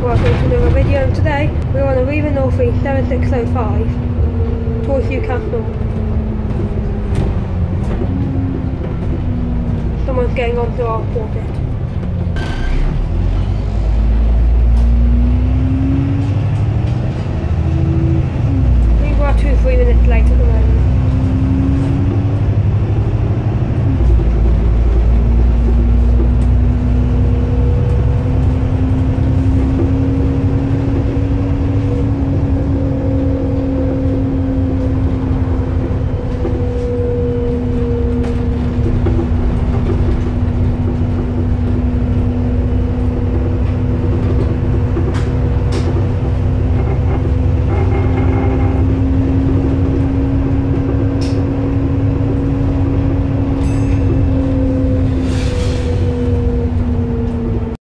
Welcome to another video, and today we're on a Riva Northey 7605 Torquay Castle. Someone's getting onto our boarded. We were 2 or 3 minutes late at the moment.